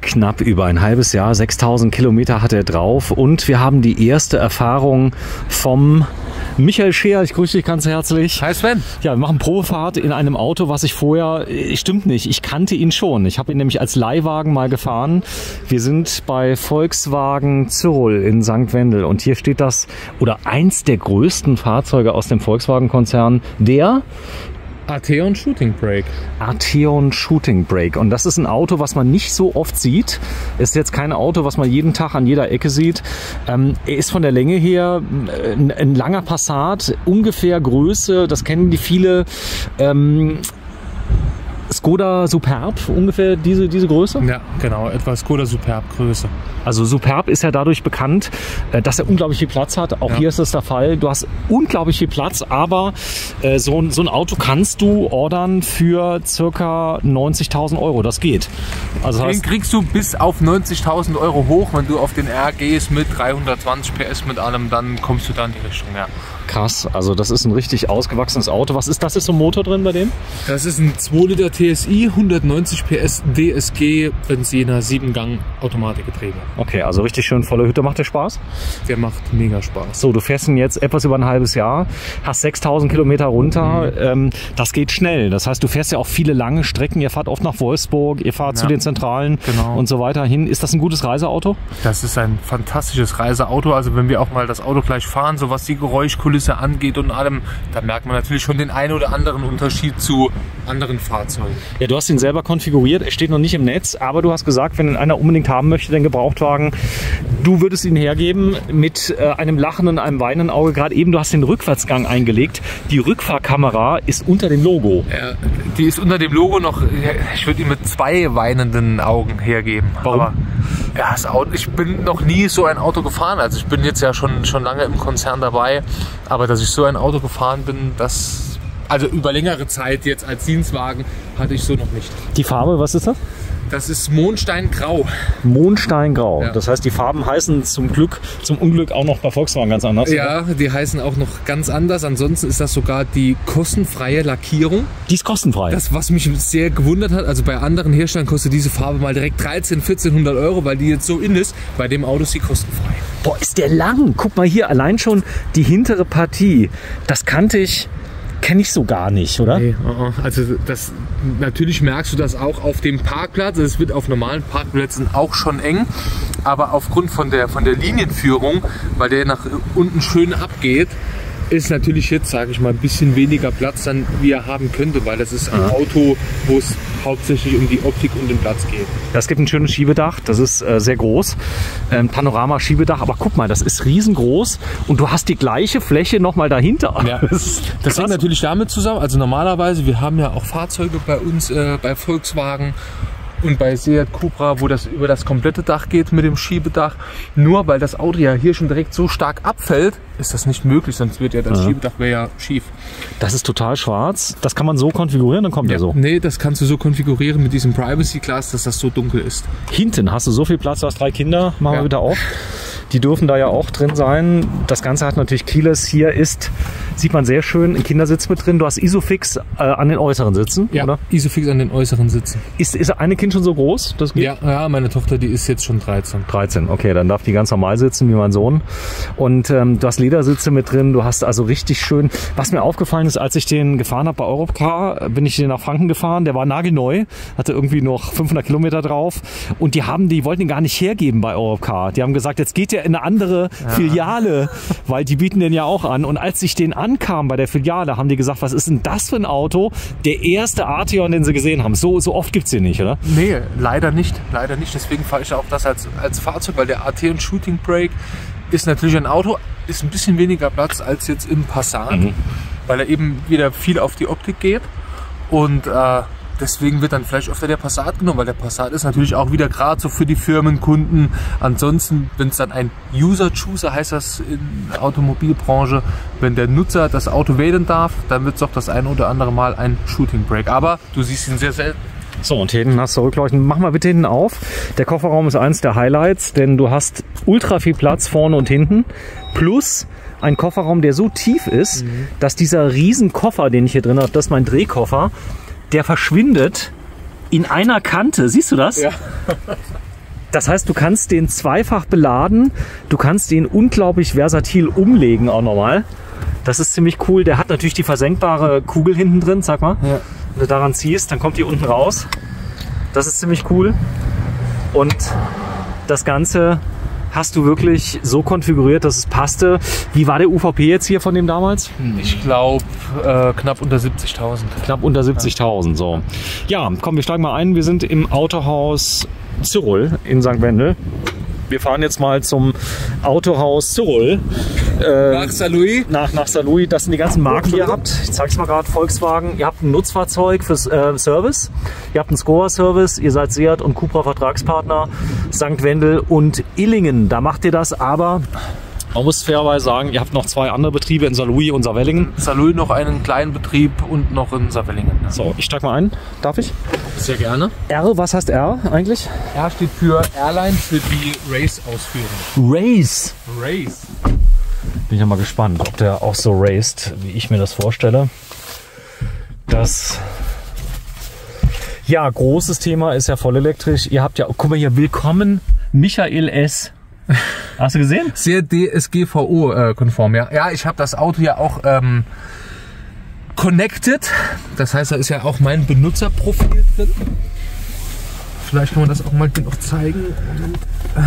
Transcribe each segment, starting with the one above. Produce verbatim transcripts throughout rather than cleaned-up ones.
knapp über ein halbes Jahr. sechstausend Kilometer hat er drauf. Und wir haben die erste Erfahrung vom Michael Scheer. Ich grüße dich ganz herzlich. Hi Sven. Ja, wir machen Probefahrt in einem Auto, was ich vorher, stimmt nicht, ich kannte ihn schon. Ich habe ihn nämlich als Leihwagen mal gefahren. Wir sind bei Volkswagen Zürl in Sankt Wendel. Und hier steht das, oder eins der größten Fahrzeuge aus dem Volkswagen-Konzern, der Arteon Shooting Brake. Arteon Shooting Brake. Und das ist ein Auto, was man nicht so oft sieht. Ist jetzt kein Auto, was man jeden Tag an jeder Ecke sieht. Ähm, er ist von der Länge her ein, ein langer Passat, ungefähr Größe, das kennen die viele. Ähm, Skoda Superb, ungefähr diese, diese Größe? Ja, genau, etwa Skoda Superb Größe. Also Superb ist ja dadurch bekannt, dass er unglaublich viel Platz hat. Auch ja. Hier ist es der Fall. Du hast unglaublich viel Platz, aber äh, so, so ein Auto kannst du ordern für circa neunzigtausend Euro. Das geht. Also den heißt, kriegst du bis auf neunzigtausend Euro hoch. Wenn du auf den R gehst mit dreihundertzwanzig P S mit allem, dann kommst du da in die Richtung, ja. Krass, also das ist ein richtig ausgewachsenes Auto. Was ist das? Ist so ein Motor drin bei dem? Das ist ein zwei Liter T S I, hundertneunzig P S D S G, Benziner, sieben Gang Automatikgetriebe. Okay, also richtig schön volle Hütte. Macht der Spaß? Der macht mega Spaß. So, du fährst ihn jetzt etwas über ein halbes Jahr, hast sechstausend Kilometer runter. Mhm. Ähm, das geht schnell. Das heißt, du fährst ja auch viele lange Strecken. Ihr fahrt oft nach Wolfsburg, ihr fahrt ja. zu den Zentralen genau. und so weiter hin. Ist das ein gutes Reiseauto? Das ist ein fantastisches Reiseauto. Also wenn wir auch mal das Auto gleich fahren, so was die Geräuschkulisse angeht und allem, da merkt man natürlich schon den einen oder anderen Unterschied zu anderen Fahrzeugen. Ja, du hast ihn selber konfiguriert, er steht noch nicht im Netz, aber du hast gesagt, wenn einer unbedingt haben möchte, den Gebrauchtwagen, du würdest ihn hergeben mit äh, einem lachenden, einem weinenden Auge. Gerade eben, du hast den Rückwärtsgang eingelegt. Die Rückfahrkamera ist unter dem Logo. Ja, die ist unter dem Logo noch, ich würde ihn mit zwei weinenden Augen hergeben. Warum? Aber ja, das Auto, ich bin noch nie so ein Auto gefahren. Also ich bin jetzt ja schon, schon lange im Konzern dabei, aber dass ich so ein Auto gefahren bin, das, also über längere Zeit jetzt als Dienstwagen, hatte ich so noch nicht. Die Farbe, was ist das? Das ist Mondsteingrau. Mondsteingrau. Ja. Das heißt, die Farben heißen zum Glück, zum Unglück auch noch bei Volkswagen ganz anders. Ja, oder? Die heißen auch noch ganz anders. Ansonsten ist das sogar die kostenfreie Lackierung. Die ist kostenfrei. Das, was mich sehr gewundert hat, also bei anderen Herstellern kostet diese Farbe mal direkt dreizehn, vierzehnhundert Euro, weil die jetzt so in ist. Bei dem Auto ist sie kostenfrei. Boah, ist der lang. Guck mal hier, allein schon die hintere Partie. Das kannte ich. Kenne ich so gar nicht, oder? Nee, also das, natürlich merkst du das auch auf dem Parkplatz. Es wird auf normalen Parkplätzen auch schon eng, aber aufgrund von der, von der Linienführung, weil der nach unten schön abgeht, ist natürlich jetzt, sage ich mal, ein bisschen weniger Platz, dann wie er haben könnte, weil das ist ein ja. Auto, wo es hauptsächlich um die Optik und den Platz geht. Es gibt ein schönes Schiebedach, das ist äh, sehr groß, ein ähm, Panorama-Schiebedach, aber guck mal, das ist riesengroß und du hast die gleiche Fläche nochmal dahinter. Ja. Das, das hängt natürlich damit zusammen, also normalerweise, wir haben ja auch Fahrzeuge bei uns, äh, bei Volkswagen und bei Seat Cupra, wo das über das komplette Dach geht mit dem Schiebedach. Nur weil das Auto ja hier schon direkt so stark abfällt, ist das nicht möglich, sonst wird ja das ja. Schiebedach wäre ja schief. Das ist total schwarz. Das kann man so konfigurieren, dann kommt ja, er so. Nee, das kannst du so konfigurieren mit diesem Privacy Glass, dass das so dunkel ist. Hinten hast du so viel Platz, du hast drei Kinder, machen ja. wir wieder auf. Die dürfen da ja auch drin sein. Das Ganze hat natürlich Keyless. Hier ist, sieht man sehr schön, ein Kindersitz mit drin. Du hast Isofix äh, an den äußeren Sitzen, ja, oder? Isofix an den äußeren Sitzen. Ist, ist eine Kind schon so groß? Das geht? Ja, ja, meine Tochter, die ist jetzt schon dreizehn. dreizehn, okay, dann darf die ganz normal sitzen, wie mein Sohn. Und ähm, du hast Ledersitze mit drin, du hast also richtig schön. Was mir aufgefallen ist, als ich den gefahren habe bei Europcar, bin ich den nach Franken gefahren, der war nagelneu, hatte irgendwie noch fünfhundert Kilometer drauf. Und die haben, die wollten ihn gar nicht hergeben bei Europcar. Die haben gesagt, jetzt geht der in eine andere ja. Filiale, weil die bieten den ja auch an. Und als ich den ankam bei der Filiale, haben die gesagt, was ist denn das für ein Auto? Der erste Arteon, den sie gesehen haben. So, so oft gibt es den nicht, oder? Nee, leider nicht. Leider nicht. Deswegen fahre ich auch das als, als Fahrzeug, weil der Arteon Shooting Brake ist natürlich ein Auto, ist ein bisschen weniger Platz als jetzt im Passat, mhm. weil er eben wieder viel auf die Optik geht. Und äh, deswegen wird dann vielleicht öfter der Passat genommen, weil der Passat ist natürlich auch wieder gerade so für die Firmenkunden. Ansonsten, wenn es dann ein User-Chooser heißt das in der Automobilbranche, wenn der Nutzer das Auto wählen darf, dann wird es doch das ein oder andere Mal ein Shooting Brake. Aber du siehst ihn sehr selten. So, und hier hinten hast du Rückleuchten. Mach mal bitte hinten auf. Der Kofferraum ist eins der Highlights, denn du hast ultra viel Platz vorne und hinten. Plus ein Kofferraum, der so tief ist, mhm. dass dieser riesen Koffer, den ich hier drin habe, das ist mein Drehkoffer, der verschwindet in einer Kante. Siehst du das? Ja. Das heißt, du kannst den zweifach beladen, du kannst den unglaublich versatil umlegen auch nochmal. Das ist ziemlich cool. Der hat natürlich die versenkbare Kugel hinten drin, sag mal. Ja. Wenn du daran ziehst, dann kommt die unten raus. Das ist ziemlich cool. Und das Ganze hast du wirklich so konfiguriert, dass es passte. Wie war der U V P jetzt hier von dem damals? Ich glaube äh, knapp unter siebzigtausend. Knapp unter siebzigtausend, so. Ja, komm, wir steigen mal ein. Wir sind im Autohaus Zyrol in Sankt Wendel. Wir fahren jetzt mal zum Autohaus Zyrol. Äh, nach Saarlouis? Nach, nach Saarlouis. Das sind die ganzen Marken, die ihr habt. Ich zeige es mal gerade. Volkswagen. Ihr habt ein Nutzfahrzeug für äh, Service. Ihr habt einen Scorer-Service. Ihr seid Seat und Cupra Vertragspartner. Sankt Wendel und Illingen. Da macht ihr das, aber man muss fairerweise sagen, ihr habt noch zwei andere Betriebe in Saarlouis und Saarwellingen. Saarlouis noch einen kleinen Betrieb und noch in Saarwellingen. So, ich steig mal ein. Darf ich? Sehr gerne. R, was heißt R eigentlich? R steht für Airline, für die Race-Ausführung. Race? Race. Bin ich ja mal gespannt, ob der auch so raced, wie ich mir das vorstelle. Das, ja, großes Thema ist ja vollelektrisch. Ihr habt ja, guck mal hier, willkommen Michael S. Hast du gesehen? Sehr D S G V O-konform, ja. Ja, ich habe das Auto ja auch ähm, connected. Das heißt, da ist ja auch mein Benutzerprofil drin. Vielleicht kann man das auch mal noch zeigen. Und, äh.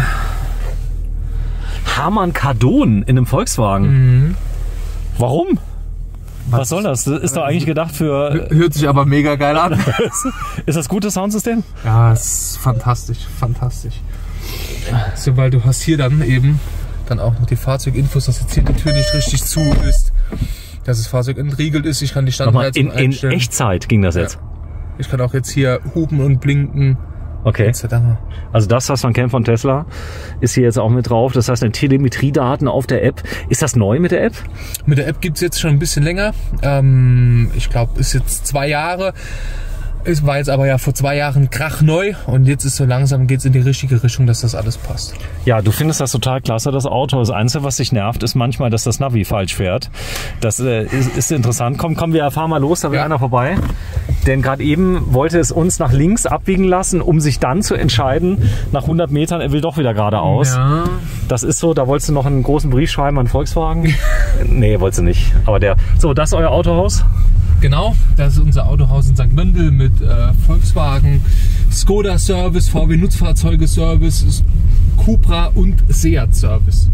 Harman Kardon in einem Volkswagen. Mhm. Warum? Was, Was soll das? Das ist doch eigentlich gedacht für... Hört sich aber mega geil an. Ist das gutes Soundsystem? Ja, es ist fantastisch, fantastisch. So, weil du hast hier dann eben dann auch noch die Fahrzeuginfos, dass jetzt hier die Tür nicht richtig zu ist, dass das Fahrzeug entriegelt ist. Ich kann die Standheizung in, in Echtzeit ging das jetzt? Ja. Ich kann auch jetzt hier hupen und blinken. Okay. Also das, was man kennt von Tesla, ist hier jetzt auch mit drauf. Das heißt, eine Telemetriedaten auf der App. Ist das neu mit der App? Mit der App gibt es jetzt schon ein bisschen länger. Ähm, ich glaube, ist jetzt zwei Jahre. Es war jetzt aber ja vor zwei Jahren krachneu und jetzt ist so langsam, geht es in die richtige Richtung, dass das alles passt. Ja, du findest das total klasse, das Auto. Das Einzige, was dich nervt, ist manchmal, dass das Navi falsch fährt. Das äh, ist, ist interessant. Komm, komm, wir fahren mal los, da will ja einer vorbei. Denn gerade eben wollte es uns nach links abbiegen lassen, um sich dann zu entscheiden, nach hundert Metern, er will doch wieder geradeaus. Ja. Das ist so, da wolltest du noch einen großen Brief schreiben an Volkswagen? Nee, wolltest du nicht. Aber der, so, das ist euer Autohaus? Genau, das ist unser Autohaus in Sankt Wendel mit äh, Volkswagen, Skoda Service, V W Nutzfahrzeuge Service, Cupra und Seat Service.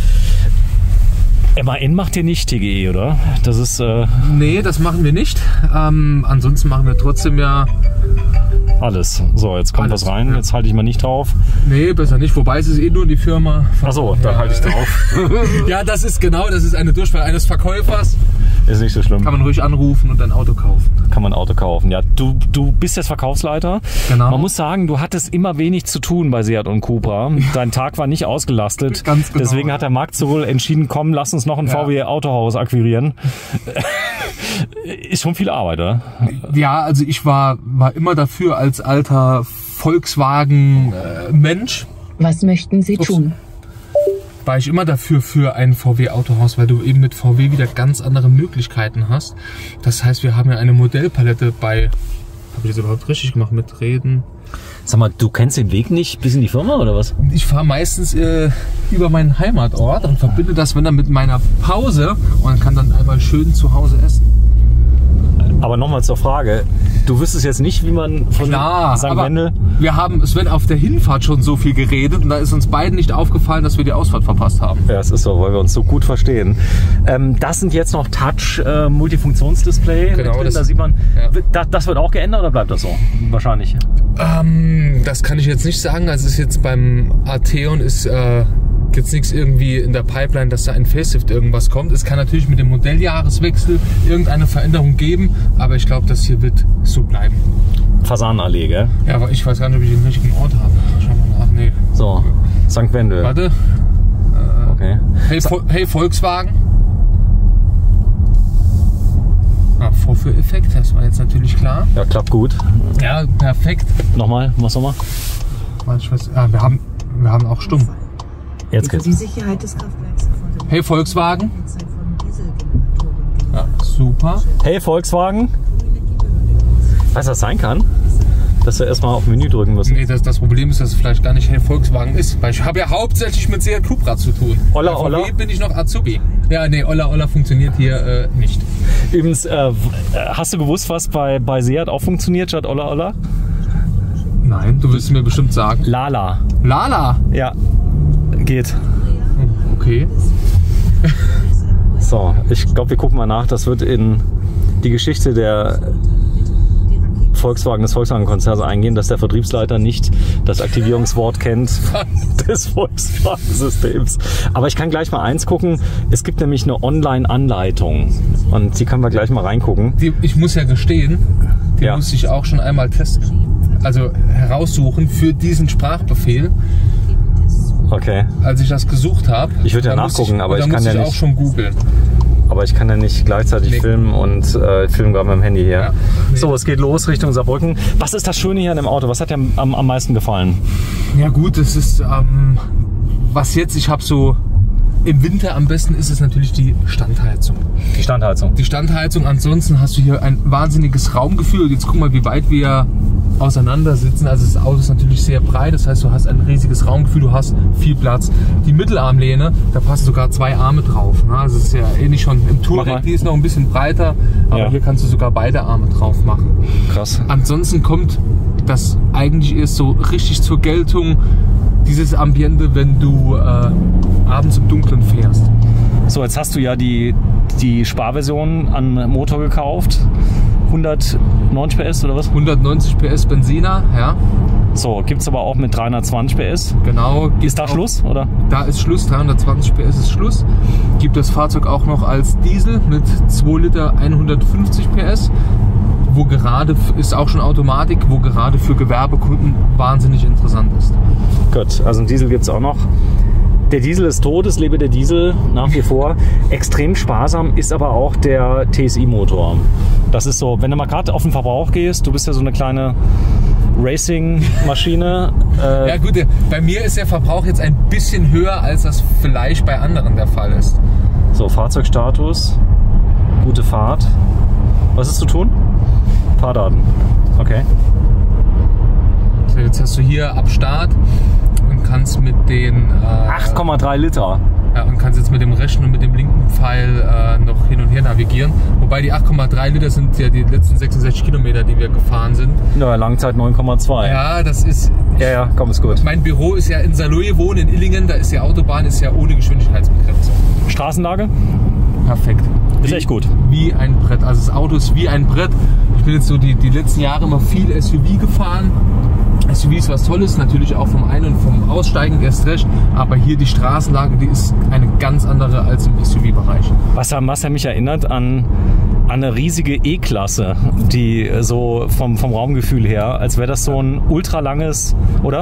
M A N macht ihr nicht T G E, oder? Das ist. Äh nee, das machen wir nicht. Ähm, ansonsten machen wir trotzdem ja alles. So, jetzt kommt alles, was rein. Ja. Jetzt halte ich mal nicht drauf. Nee, besser nicht. Wobei es ist eh nur die Firma. Achso, dann ja. halte ich drauf. Ja, das ist genau, das ist eine Durchfall eines Verkäufers. Ist nicht so schlimm. Kann man ruhig anrufen und ein Auto kaufen. Kann man ein Auto kaufen. Ja, du, du bist jetzt Verkaufsleiter. Genau. Man muss sagen, du hattest immer wenig zu tun bei Seat und Cupra. Dein Tag war nicht ausgelastet. Ganz genau. Deswegen hat der Markt Zyrol entschieden, komm, lass uns noch ein ja. V W-Autohaus akquirieren. Ist schon viel Arbeit, oder? Ja, also ich war, war immer dafür als alter Volkswagen-Mensch. Äh, Was möchten Sie tun? War ich immer dafür für ein V W-Autohaus, weil du eben mit V W wieder ganz andere Möglichkeiten hast. Das heißt, wir haben ja eine Modellpalette bei... Habe ich das überhaupt richtig gemacht mit Reden? Sag mal, du kennst den Weg nicht bis in die Firma oder was? Ich fahre meistens äh, über meinen Heimatort und verbinde das, wenn dann mit meiner Pause und kann dann einmal schön zu Hause essen. Aber nochmal zur Frage, du wüsstest jetzt nicht, wie man von Klar, Sankt Wendel... Wir haben Sven auf der Hinfahrt schon so viel geredet und da ist uns beiden nicht aufgefallen, dass wir die Ausfahrt verpasst haben. Ja, es ist so, weil wir uns so gut verstehen. Ähm, das sind jetzt noch Touch-Multifunktionsdisplay. Äh, genau, das, da sieht man, ja. das, das wird auch geändert oder bleibt das so? Wahrscheinlich. Ähm, das kann ich jetzt nicht sagen. Also es ist jetzt beim Arteon ist... Äh, jetzt nichts irgendwie in der Pipeline, dass da ein Facelift irgendwas kommt. Es kann natürlich mit dem Modelljahreswechsel irgendeine Veränderung geben, aber ich glaube, das hier wird so bleiben. Fasanallee, gell? Ja, aber ich weiß gar nicht, ob ich den richtigen Ort habe. Schauen wir nach. Nee. So, Sankt Wendel. Warte. Äh, okay. Hey, Vo hey Volkswagen. Ah, Vorführeffekt, das war jetzt natürlich klar. Ja, klappt gut. Ja, perfekt. Nochmal, was nochmal? Ich weiß, ah, wir haben, wir haben auch stumm. Jetzt geht's. Die Sicherheit des Kraftwerks. Hey Volkswagen. Ja, super. Hey Volkswagen. Weißt du, was das sein kann? dass wir erstmal auf Menü drücken müssen. Nee, das, das Problem ist, dass es vielleicht gar nicht Volkswagen ist. Weil ich habe ja hauptsächlich mit Seat Cupra zu tun. Olla, Bei Olla. V W bin ich noch Azubi. Ja, nee, Olla Olla funktioniert hier äh, nicht. Übrigens, äh, hast du gewusst, was bei, bei Seat auch funktioniert statt Olla Olla? Nein, du willst mir bestimmt sagen. Lala. Lala? Ja, geht. Okay. So, ich glaube, wir gucken mal nach. Das wird in die Geschichte der Volkswagen, des Volkswagen-Konzerns eingehen, dass der Vertriebsleiter nicht das Aktivierungswort kennt des Volkswagen-Systems. Aber ich kann gleich mal eins gucken. Es gibt nämlich eine Online-Anleitung und die können wir gleich mal reingucken. Die, ich muss ja gestehen, die Ja. musste ich auch schon einmal testen. Also heraussuchen für diesen Sprachbefehl, Okay, als ich das gesucht habe. Ich würde ja Da musste nachgucken, aber da ich kann musste ja ich auch nicht- schon googeln. aber ich kann ja nicht gleichzeitig Nee. filmen und äh, filmen gerade mit dem Handy hier. Ja. Nee. So, es geht los Richtung Saarbrücken. Was ist das Schöne hier an dem Auto? Was hat dir am, am meisten gefallen? Ja gut, das ist, ähm, was jetzt, ich habe so, im Winter am besten ist es natürlich die Standheizung. Die Standheizung. Die Standheizung, ansonsten hast du hier ein wahnsinniges Raumgefühl. Jetzt guck mal, wie weit wir auseinander sitzen. Also das Auto ist natürlich sehr breit, das heißt, du hast ein riesiges Raumgefühl, du hast viel Platz. Die Mittelarmlehne, da passen sogar zwei Arme drauf. Ne? Also es ist ja ähnlich schon im Mach mal. Touareg, die ist noch ein bisschen breiter, aber Ja. hier kannst du sogar beide Arme drauf machen. Krass. Ansonsten kommt das eigentlich erst so richtig zur Geltung, dieses Ambiente, wenn du äh, abends im Dunkeln fährst. So, jetzt hast du ja die, die Sparversion an Motor gekauft. hundertneunzig P S oder was? hundertneunzig P S Benziner, ja, So, gibt es aber auch mit dreihundertzwanzig P S. genau. Ist da Auch- Schluss, oder? Da ist Schluss, dreihundertzwanzig P S ist Schluss. Gibt das Fahrzeug auch noch als Diesel mit zwei Liter hundertfünfzig P S, wo gerade, ist auch schon Automatik, wo gerade für Gewerbekunden wahnsinnig interessant ist. Gut, also einen Diesel gibt es auch noch. Der Diesel ist tot, es lebe der Diesel nach wie vor. Extrem sparsam ist aber auch der T S I-Motor. Das ist so, wenn du mal gerade auf den Verbrauch gehst, du bist ja so eine kleine Racing-Maschine. Äh, Ja gut, der- bei mir ist der Verbrauch jetzt ein bisschen höher, als das vielleicht bei anderen der Fall ist. So, Fahrzeugstatus, gute Fahrt. Was ist zu tun? Fahrdaten. Okay. So, jetzt hast du hier ab Start und kannst mit den äh, acht Komma drei Liter. ja, und kannst jetzt mit dem rechten und mit dem linken Pfeil äh, noch hin und her navigieren. Wobei die acht Komma drei Liter sind ja die letzten sechsundsechzig Kilometer, die wir gefahren sind. Ja, Langzeit neun Komma zwei. Ja, das ist. ja, ja, komm, ist gut. Mein Büro ist ja in Saarlouis, wohne in Illingen, da ist die Autobahn ist ja ohne Geschwindigkeitsbegrenzung. Straßenlage? Perfekt. Ist Wie- echt gut. Wie ein Brett. Also das Auto ist wie ein Brett. Ich bin jetzt so die, die letzten Jahre immer viel S U V gefahren. S U V ist was Tolles, natürlich auch vom Ein- und vom Aussteigen erst recht. Aber hier die Straßenlage, die ist eine ganz andere als im S U V-Bereich. Was ja, was ja mich erinnert an, an eine riesige E-Klasse, die äh, so vom, vom Raumgefühl her, als wäre das so ein ultralanges, oder?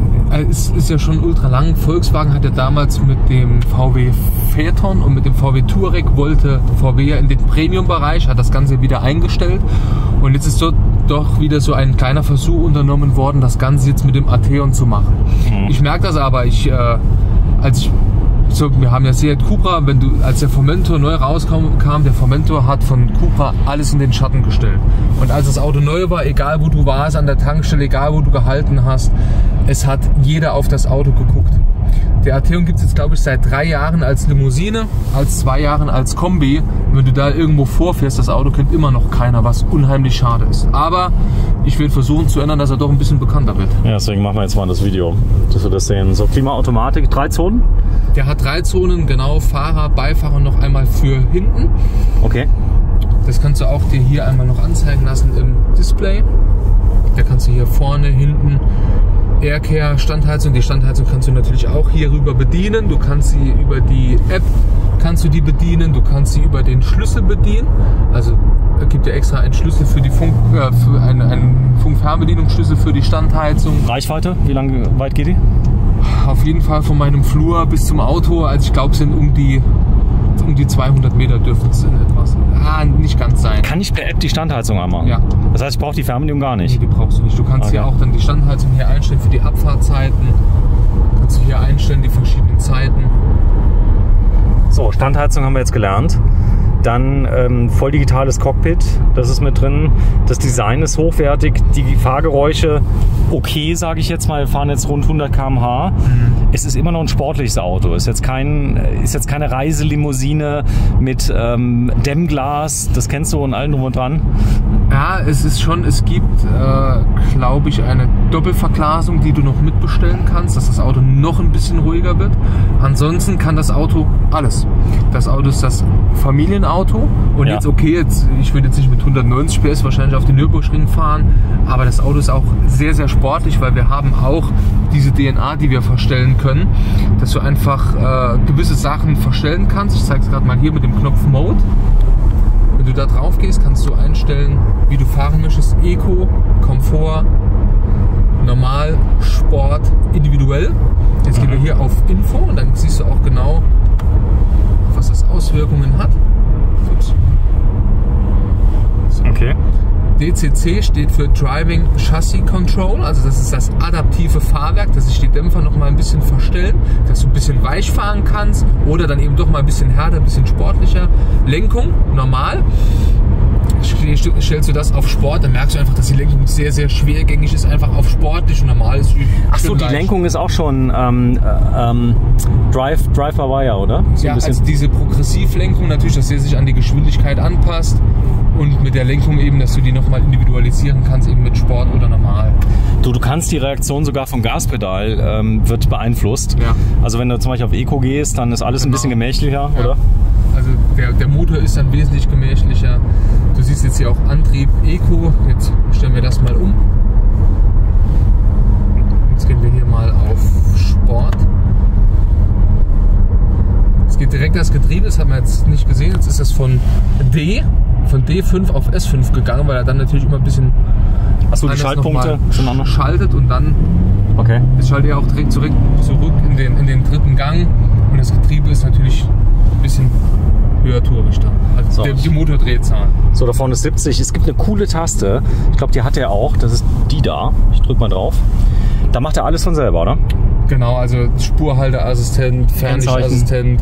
Es ist ja schon ultra lang. Volkswagen hat ja damals mit dem V W Phaeton und mit dem V W Touareg wollte V W ja in den Premium-Bereich, hat das Ganze wieder eingestellt. Und jetzt ist dort doch wieder so ein kleiner Versuch unternommen worden, das Ganze jetzt mit dem Ateon zu machen. Mhm. Ich merke das aber, ich, äh, als ich so, wir haben ja Seat Cupra, wenn du, als der Formentor neu rauskam, kam, der Formentor hat von Cupra alles in den Schatten gestellt. Und als das Auto neu war, egal wo du warst, an der Tankstelle, egal wo du gehalten hast, es hat jeder auf das Auto geguckt. Der Ateon gibt es jetzt, glaube ich, seit drei Jahren als Limousine, als zwei Jahren als Kombi. Wenn du da irgendwo vorfährst, das Auto kennt immer noch keiner, was unheimlich schade ist. Aber ich will versuchen zu ändern, dass er doch ein bisschen bekannter wird. Ja, deswegen machen wir jetzt mal das Video, dass wir das sehen. So, Klimaautomatik, drei Zonen. Der hat drei Zonen, genau, Fahrer, Beifahrer noch einmal für hinten. Okay. Das kannst du auch dir hier einmal noch anzeigen lassen im Display. Da kannst du hier vorne, hinten Aircare, Standheizung. Die Standheizung kannst du natürlich auch hier rüber bedienen. Du kannst sie über die App kannst du die bedienen. Du kannst sie über den Schlüssel bedienen. Also es gibt ja extra einen Schlüssel für die Funk, äh, für einen, einen Funk-Fernbedienungsschlüssel für die Standheizung. Reichweite, wie lange weit geht die? Auf jeden Fall von meinem Flur bis zum Auto. Also ich glaube, es sind um die um die zweihundert Meter dürfen es in etwas. Ah, nicht ganz sein. Kann ich per App die Standheizung anmachen? Ja. Das heißt, ich brauche die Fernbedienung gar Nee, nicht. die brauchst du nicht. Du kannst Okay. hier auch dann die Standheizung hier einstellen für die Abfahrtzeiten. Kannst du hier einstellen, die verschiedenen Zeiten. So, Standheizung haben wir jetzt gelernt. Dann ähm, voll digitales Cockpit, das ist mit drin. Das Design ist hochwertig, die Fahrgeräusche okay, sage ich jetzt mal. Wir fahren jetzt rund hundert Kilometer pro Stunde. Mhm. Es ist immer noch ein sportliches Auto. Ist jetzt, kein, ist jetzt keine Reiselimousine mit ähm, Dämmglas, das kennst du und allem drum und dran. Ja, es ist schon, es gibt, äh, glaube ich, eine Doppelverglasung, die du noch mitbestellen kannst, dass das Auto noch ein bisschen ruhiger wird. Ansonsten kann das Auto alles. Das Auto ist das Familienauto und ja. jetzt okay, jetzt, ich würde jetzt nicht mit hundertneunzig P S wahrscheinlich auf den Nürburgring fahren, aber das Auto ist auch sehr, sehr sportlich, weil wir haben auch diese D N A, die wir verstellen können, dass du einfach äh, gewisse Sachen verstellen kannst. Ich zeige es gerade mal hier mit dem Knopf Mode. Wenn du da drauf gehst, kannst du einstellen, wie du fahren möchtest. Eco, Komfort, Normal, Sport, individuell. Jetzt gehen wir hier auf Info und dann siehst du auch genau, was das Auswirkungen hat. Ups. So. Okay. D C C steht für Driving Chassis Control, also das ist das adaptive Fahrwerk, dass sich die Dämpfer noch mal ein bisschen verstellen, dass du ein bisschen weich fahren kannst oder dann eben doch mal ein bisschen härter, ein bisschen sportlicher. Lenkung, normal. Stellst du das auf Sport, dann merkst du einfach, dass die Lenkung sehr, sehr schwergängig ist, einfach auf sportlich und normal ist. Achso, die Lenkung ist auch schon ähm, ähm, Drive, Drive by Wire, oder? So ja, ein bisschen. Also diese Progressivlenkung natürlich, dass sie sich an die Geschwindigkeit anpasst und mit der Lenkung eben, dass du die nochmal individualisieren kannst, eben mit Sport oder normal. Du, du kannst die Reaktion sogar vom Gaspedal, ähm, wird beeinflusst. Ja. Also wenn du zum Beispiel auf Eco gehst, dann ist alles genau. ein bisschen gemächlicher, ja. oder? Also der, der Motor ist dann wesentlich gemächlicher. Du siehst jetzt hier auch Antrieb Eco. Jetzt stellen wir das mal um. Jetzt gehen wir hier mal auf Sport. Es geht direkt das Getriebe, das hat man jetzt nicht gesehen. Jetzt ist das von D, von D fünf auf S fünf gegangen, weil er dann natürlich immer ein bisschen Achso, die Schaltpunkte schaltet und dann okay. Jetzt schaltet er auch direkt zurück, zurück in, den, in den dritten Gang und das Getriebe ist natürlich ein bisschen höher Torrichter. Also so. der, die Motordrehzahl. So, da vorne ist siebzig. Es gibt eine coole Taste. Ich glaube, die hat er auch. Das ist die da. Ich drücke mal drauf. Da macht er alles von selber, oder? Genau, also Spurhalteassistent, Fernlichtassistent,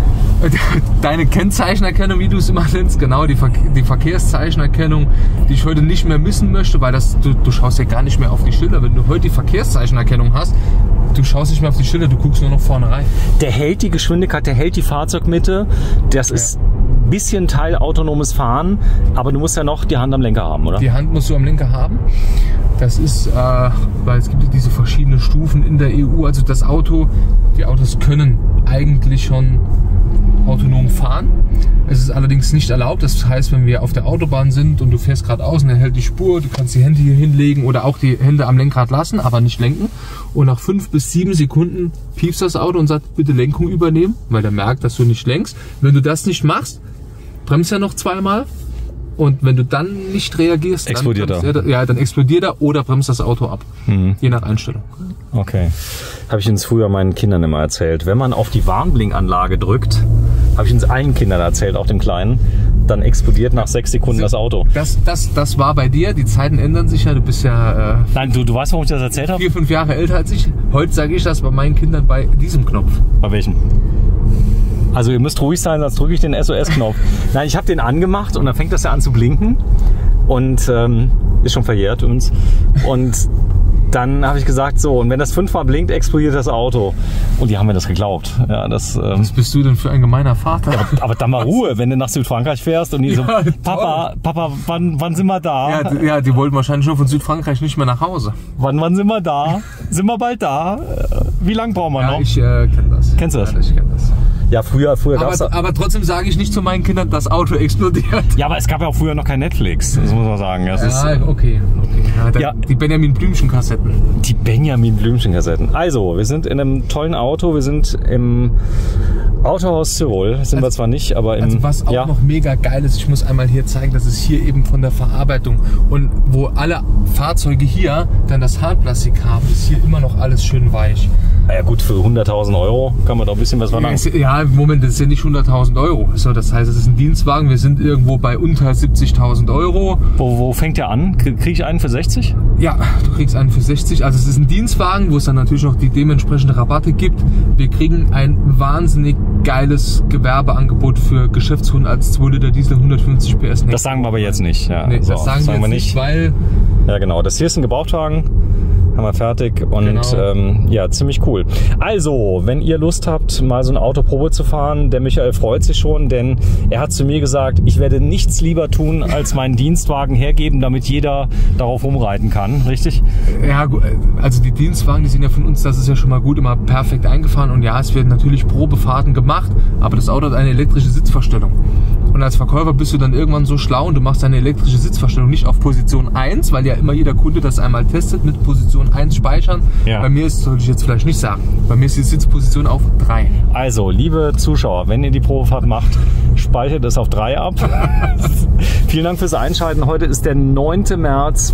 deine Kennzeichenerkennung, wie du es immer nennst, genau, die, Ver die Verkehrszeichenerkennung, die ich heute nicht mehr missen möchte, weil das, du, du schaust ja gar nicht mehr auf die Schilder. Wenn du heute die Verkehrszeichenerkennung hast, du schaust nicht mehr auf die Schilder, du guckst nur noch vorne rein. Der hält die Geschwindigkeit, der hält die Fahrzeugmitte, das ja. ist ein bisschen teilautonomes Fahren, aber du musst ja noch die Hand am Lenker haben, oder? Die Hand musst du am Lenker haben. Das ist, äh, weil es gibt ja diese verschiedenen Stufen in der E U, also das Auto, die Autos können eigentlich schon autonom fahren. Es ist allerdings nicht erlaubt. Das heißt, wenn wir auf der Autobahn sind und du fährst geradeaus und er hält die Spur, du kannst die Hände hier hinlegen oder auch die Hände am Lenkrad lassen, aber nicht lenken. Und nach fünf bis sieben Sekunden piepst das Auto und sagt, bitte Lenkung übernehmen, weil er merkt, dass du nicht lenkst. Wenn du das nicht machst, bremst er noch zweimal. Und wenn du dann nicht reagierst, explodiert dann, er. Ja, dann explodiert er oder bremst das Auto ab. Mhm. Je nach Einstellung. Okay. Habe ich uns früher meinen Kindern immer erzählt. Wenn man auf die Warnblinkanlage drückt, habe ich uns allen Kindern erzählt, auch dem Kleinen, dann explodiert nach sechs Sekunden das Auto. Das, das, das war bei dir. Die Zeiten ändern sich ja. Du bist ja... Äh, Nein, du, du weißt, warum ich das erzählt habe? Vier, fünf Jahre älter als ich. Heute sage ich das bei meinen Kindern bei diesem Knopf. Bei welchem? Also ihr müsst ruhig sein, sonst drücke ich den S O S-Knopf. Nein, ich habe den angemacht und dann fängt das ja an zu blinken. Und ähm, ist schon verjährt übrigens. Und dann habe ich gesagt, so, und wenn das fünfmal blinkt, explodiert das Auto. Und die haben mir das geglaubt. Ja, das, ähm, Was bist du denn für ein gemeiner Vater? Ja, aber, aber dann mal Ruhe, wenn du nach Südfrankreich fährst und die ja, so, Papa, Papa, wann, wann sind wir da? Ja die, ja, die wollten wahrscheinlich schon von Südfrankreich nicht mehr nach Hause. Wann, wann sind wir da? Sind wir bald da? Wie lange brauchen wir ja, noch? Ich äh, kenne das. Kennst du das? Ja, ich kenne das. Ja, früher, früher gab's aber, aber trotzdem sage ich nicht zu meinen Kindern, das Auto explodiert. Ja, aber es gab ja auch früher noch kein Netflix, das muss man sagen. Das ja, ist, okay. okay. Ja, da, ja, die Benjamin Blümchen-Kassetten. Die Benjamin Blümchen-Kassetten. Also, wir sind in einem tollen Auto, wir sind im Autohaus Tirol, sind also, wir zwar nicht, aber im... Also was auch ja. noch mega geil ist, ich muss einmal hier zeigen, das ist hier eben von der Verarbeitung und wo alle Fahrzeuge hier dann das Hartplastik haben, ist hier immer noch alles schön weich. Ja gut, für hunderttausend Euro kann man doch ein bisschen was verlangen. Ja, im Moment ist es ja nicht hunderttausend Euro. So, das heißt, es ist ein Dienstwagen. Wir sind irgendwo bei unter siebzigtausend Euro. Wo, wo fängt der an? Kriege ich einen für sechzig? Ja, du kriegst einen für sechzig. Also es ist ein Dienstwagen, wo es dann natürlich noch die dementsprechende Rabatte gibt. Wir kriegen ein wahnsinnig geiles Gewerbeangebot für Geschäftskunden als zwei Liter Diesel hundertfünfzig P S. Das sagen wir aber jetzt nicht. Ja, nee, so, das sagen, das sagen wir jetzt nicht, weil... Ja genau, das hier ist ein Gebrauchtwagen. Haben wir fertig und genau. ähm, ja, ziemlich cool. Also, wenn ihr Lust habt, mal so ein Auto Probe zu fahren, der Michael freut sich schon, denn er hat zu mir gesagt, ich werde nichts lieber tun, als meinen Dienstwagen hergeben, damit jeder darauf rumreiten kann, richtig? Ja, also die Dienstwagen, die sind ja von uns, das ist ja schon mal gut, immer perfekt eingefahren und ja, es werden natürlich Probefahrten gemacht, aber das Auto hat eine elektrische Sitzverstellung. Und als Verkäufer bist du dann irgendwann so schlau und du machst deine elektrische Sitzverstellung nicht auf Position eins, weil ja immer jeder Kunde das einmal testet mit Position eins speichern. Ja. Bei mir ist, sollte ich jetzt vielleicht nicht sagen, bei mir ist die Sitzposition auf drei. Also, liebe Zuschauer, wenn ihr die Probefahrt macht, speichert es auf drei ab. Vielen Dank fürs Einschalten. Heute ist der neunte März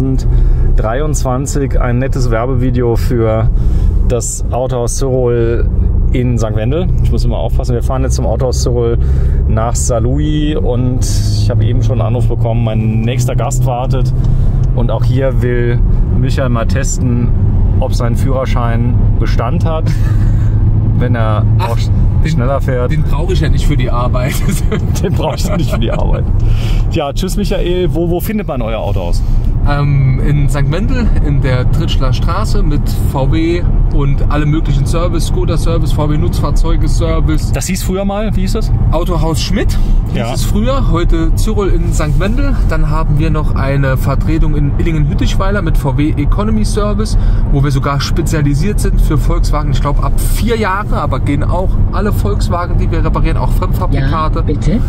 zweitausenddreiundzwanzig. Ein nettes Werbevideo für das Autohaus Zürol in Sankt Wendel. Ich muss immer aufpassen, wir fahren jetzt zum Autohaus Zürol nach Saarlouis und ich habe eben schon einen Anruf bekommen, mein nächster Gast wartet und auch hier will Michael mal testen, ob sein Führerschein Bestand hat, wenn er Ach, auch den, schneller fährt. Den brauche ich ja nicht für die Arbeit. Den brauche ich nicht für die Arbeit. Ja, tschüss Michael, wo, wo findet man euer Autohaus? Ähm, in Sankt Wendel, in der Trittschler Straße mit V W und alle möglichen Service, Skoda-Service, V W-Nutzfahrzeuge-Service. Das hieß früher mal, wie hieß das? Autohaus Schmidt hieß ja. es früher, heute Zürol in Sankt Wendel. Dann haben wir noch eine Vertretung in Illingen-Hüttichweiler mit V W Economy Service, wo wir sogar spezialisiert sind für Volkswagen, ich glaube ab vier Jahre, aber gehen auch alle Volkswagen, die wir reparieren, auch Fremdfabrikate. Ja, bitte.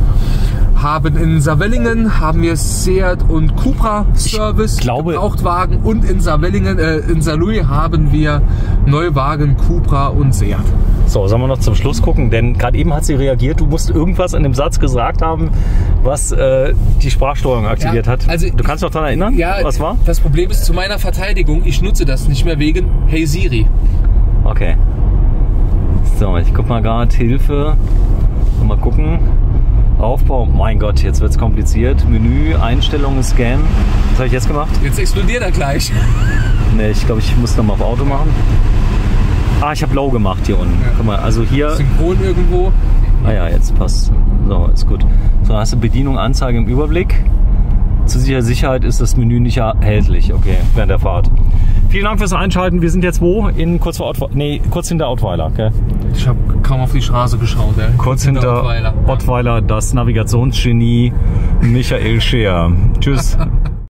Haben in Saarwellingen haben wir Seat und Cupra Service, ich glaube, Gebrauchtwagen und in Saarwellingen, äh, in Saarlouis haben wir Neuwagen, Cupra und Seat. So, sollen wir noch zum Schluss gucken, denn gerade eben hat sie reagiert, du musst irgendwas in dem Satz gesagt haben, was äh, die Sprachsteuerung aktiviert ja, hat. Also du kannst dich noch daran erinnern, ja, was war? Das Problem ist, zu meiner Verteidigung, ich nutze das nicht mehr wegen Hey Siri. Okay. So, ich guck mal gerade, Hilfe, mal gucken. Aufbau, mein Gott, jetzt wird es kompliziert. Menü, Einstellungen, Scan. Was habe ich jetzt gemacht? Jetzt explodiert er gleich. Ne, ich glaube, ich muss nochmal auf Auto machen. Ah, ich habe Low gemacht hier unten. Ja. Guck mal, also hier... Synchron irgendwo. Ah ja, jetzt passt. So, ist gut. So, hast du Bedienung, Anzeige im Überblick. Zu sicherer Sicherheit ist das Menü nicht erhältlich. Okay, während der Fahrt. Vielen Dank fürs Einschalten. Wir sind jetzt wo? In kurz vor Ottweiler. Nee, kurz hinter Ottweiler. Okay. Ich habe kaum auf die Straße geschaut. Ey. Kurz hinter, hinter Ottweiler. Ottweiler, das Navigationsgenie Michael Scheer. Tschüss.